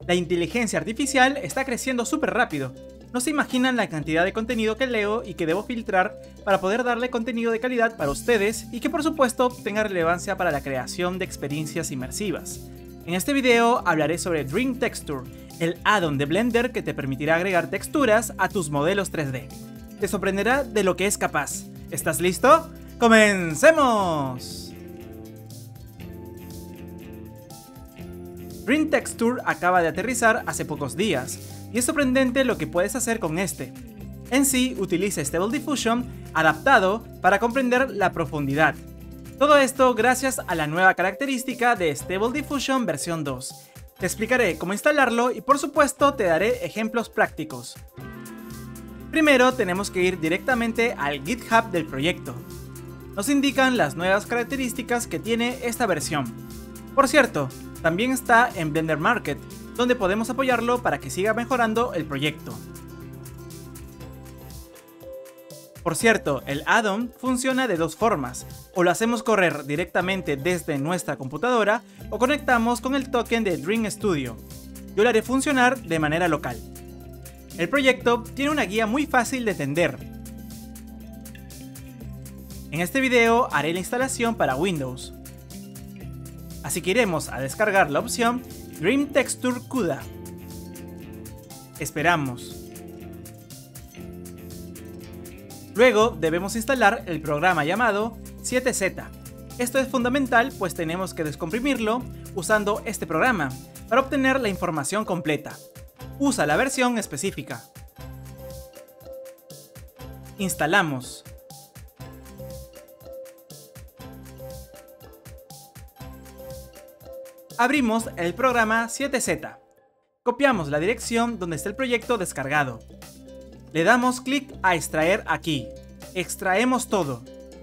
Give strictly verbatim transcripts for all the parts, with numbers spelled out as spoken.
La inteligencia artificial está creciendo súper rápido. No se imaginan la cantidad de contenido que leo y que debo filtrar para poder darle contenido de calidad para ustedes y que por supuesto tenga relevancia para la creación de experiencias inmersivas. En este video hablaré sobre Dream Texture, el add-on de Blender que te permitirá agregar texturas a tus modelos tres D. Te sorprenderá de lo que es capaz. ¿Estás listo? ¡Comencemos! Dream Texture acaba de aterrizar hace pocos días, y es sorprendente lo que puedes hacer con este. En sí, utiliza Stable Diffusion adaptado para comprender la profundidad. Todo esto gracias a la nueva característica de Stable Diffusion versión dos. Te explicaré cómo instalarlo y por supuesto te daré ejemplos prácticos. Primero tenemos que ir directamente al GitHub del proyecto. Nos indican las nuevas características que tiene esta versión. Por cierto, también está en Blender Market, donde podemos apoyarlo para que siga mejorando el proyecto. Por cierto, el add-on funciona de dos formas, o lo hacemos correr directamente desde nuestra computadora o conectamos con el token de Dream Studio. Yo lo haré funcionar de manera local. El proyecto tiene una guía muy fácil de entender. En este video haré la instalación para Windows. Así que iremos a descargar la opción Dream Texture CUDA. Esperamos. Luego debemos instalar el programa llamado siete Z. Esto es fundamental pues tenemos que descomprimirlo usando este programa para obtener la información completa. Usa la versión específica. Instalamos. Abrimos el programa siete Z. Copiamos la dirección donde está el proyecto descargado. Le damos clic a extraer aquí. Extraemos todo.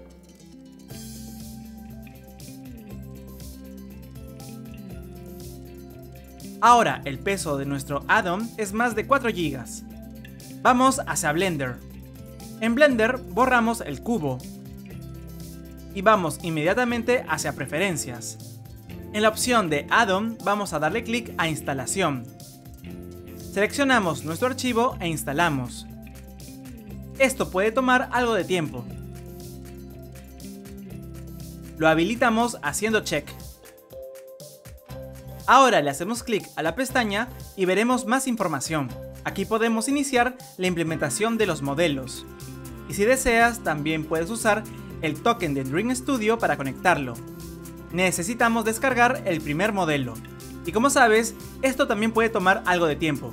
Ahora el peso de nuestro add-on es más de cuatro gigas. Vamos hacia Blender. En Blender borramos el cubo. Y vamos inmediatamente hacia preferencias. En la opción de add-on vamos a darle clic a instalación. Seleccionamos nuestro archivo e instalamos. Esto puede tomar algo de tiempo. Lo habilitamos haciendo check. Ahora le hacemos clic a la pestaña y veremos más información. Aquí podemos iniciar la implementación de los modelos. Y si deseas también puedes usar el token de Dream Studio para conectarlo. Necesitamos descargar el primer modelo. Y como sabes, esto también puede tomar algo de tiempo.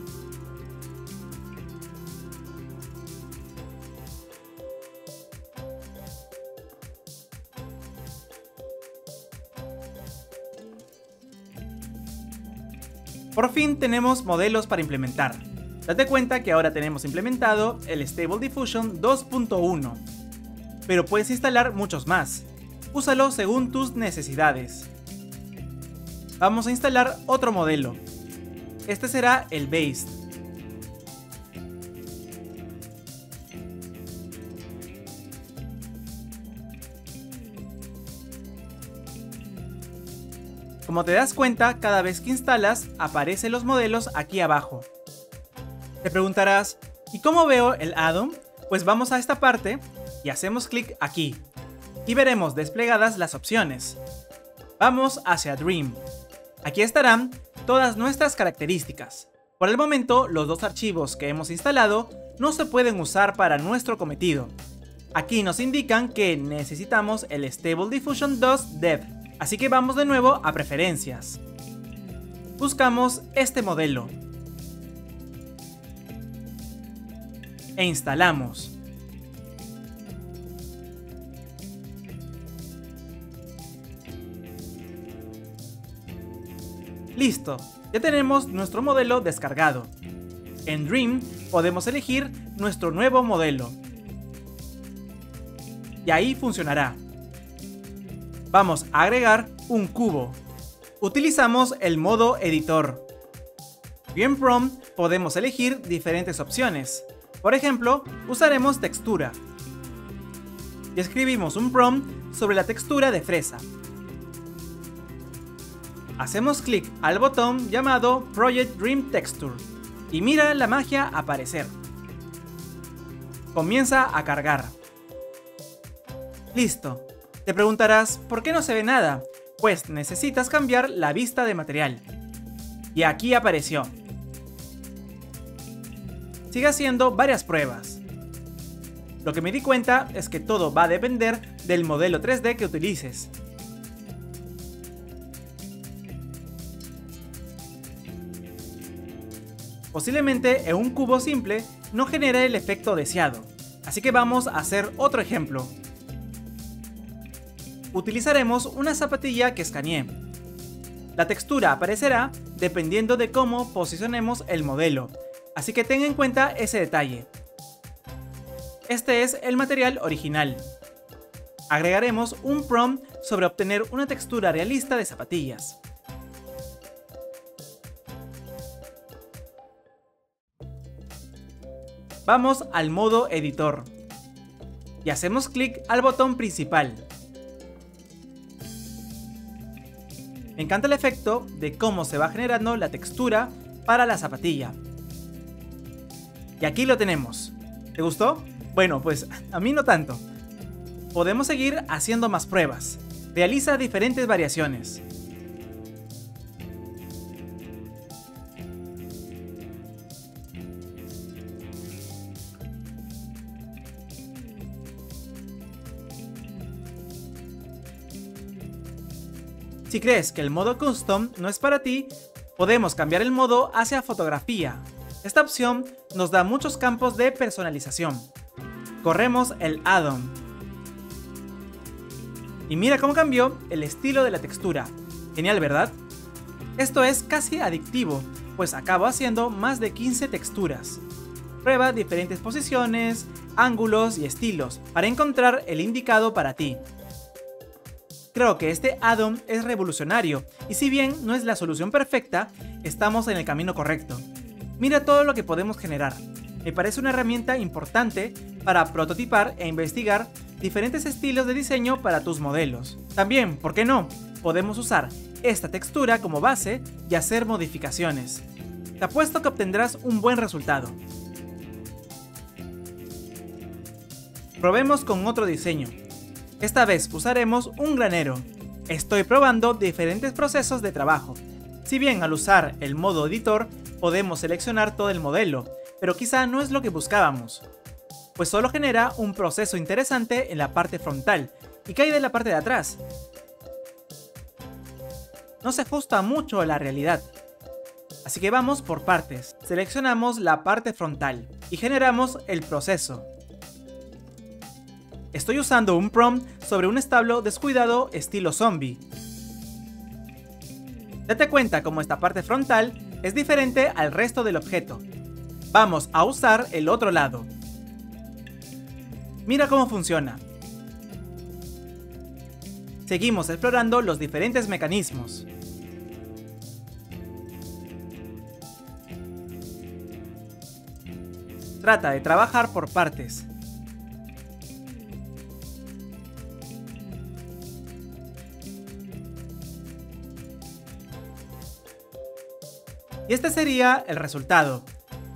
Por fin tenemos modelos para implementar. Date cuenta que ahora tenemos implementado el Stable Diffusion dos punto uno. Pero puedes instalar muchos más. Úsalo según tus necesidades. Vamos a instalar otro modelo. Este será el Based. Como te das cuenta, cada vez que instalas, aparecen los modelos aquí abajo. Te preguntarás, ¿y cómo veo el add-on? Pues vamos a esta parte y hacemos clic aquí. Y veremos desplegadas las opciones. Vamos hacia Dream. Aquí estarán todas nuestras características. Por el momento, los dos archivos que hemos instalado no se pueden usar para nuestro cometido. Aquí nos indican que necesitamos el Stable Diffusion dos Dev. Así que vamos de nuevo a preferencias. Buscamos este modelo. E instalamos. Listo, ya tenemos nuestro modelo descargado. En Dream podemos elegir nuestro nuevo modelo. Y ahí funcionará. Vamos a agregar un cubo. Utilizamos el modo editor. Y en Prompt podemos elegir diferentes opciones. Por ejemplo, usaremos textura. Y escribimos un prompt sobre la textura de fresa. Hacemos clic al botón llamado Project Dream Texture y mira la magia aparecer. Comienza a cargar. Listo. Te preguntarás, ¿por qué no se ve nada? Pues necesitas cambiar la vista de material. Y aquí apareció. Sigue haciendo varias pruebas. Lo que me di cuenta es que todo va a depender del modelo tres D que utilices. Posiblemente en un cubo simple no genere el efecto deseado, así que vamos a hacer otro ejemplo. Utilizaremos una zapatilla que escaneé. La textura aparecerá dependiendo de cómo posicionemos el modelo, así que ten en cuenta ese detalle. Este es el material original. Agregaremos un prompt sobre obtener una textura realista de zapatillas. Vamos al modo editor y hacemos clic al botón principal. Me encanta el efecto de cómo se va generando la textura para la zapatilla. Y aquí lo tenemos. ¿Te gustó? Bueno, pues a mí no tanto. Podemos seguir haciendo más pruebas. Realiza diferentes variaciones. Si crees que el modo Custom no es para ti, podemos cambiar el modo hacia Fotografía. Esta opción nos da muchos campos de personalización. Corremos el add-on. Y mira cómo cambió el estilo de la textura. Genial, ¿verdad? Esto es casi adictivo, pues acabo haciendo más de quince texturas. Prueba diferentes posiciones, ángulos y estilos para encontrar el indicado para ti. Creo que este add-on es revolucionario y si bien no es la solución perfecta, estamos en el camino correcto. Mira todo lo que podemos generar. Me parece una herramienta importante para prototipar e investigar diferentes estilos de diseño para tus modelos. También, ¿por qué no? Podemos usar esta textura como base y hacer modificaciones. Te apuesto que obtendrás un buen resultado. Probemos con otro diseño. Esta vez usaremos un granero. Estoy probando diferentes procesos de trabajo. Si bien al usar el modo editor podemos seleccionar todo el modelo, pero quizá no es lo que buscábamos, pues solo genera un proceso interesante en la parte frontal. ¿Y qué hay de la parte de atrás? No se ajusta mucho a la realidad. Así que vamos por partes. Seleccionamos la parte frontal y generamos el proceso. Estoy usando un prompt sobre un establo descuidado estilo zombie. Date cuenta cómo esta parte frontal es diferente al resto del objeto. Vamos a usar el otro lado. Mira cómo funciona. Seguimos explorando los diferentes mecanismos. Trata de trabajar por partes. Y este sería el resultado.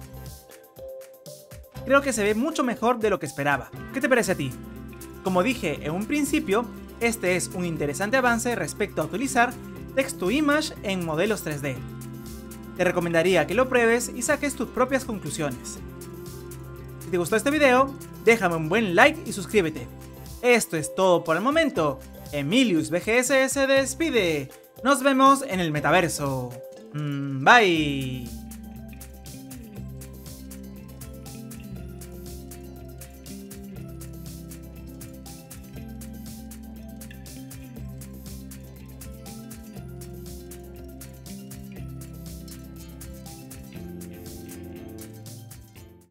Creo que se ve mucho mejor de lo que esperaba. ¿Qué te parece a ti? Como dije en un principio, este es un interesante avance respecto a utilizar Text to Image en modelos tres D. Te recomendaría que lo pruebes y saques tus propias conclusiones. Si te gustó este video, déjame un buen like y suscríbete. Esto es todo por el momento. Emilius V G S se despide. Nos vemos en el metaverso. Bye.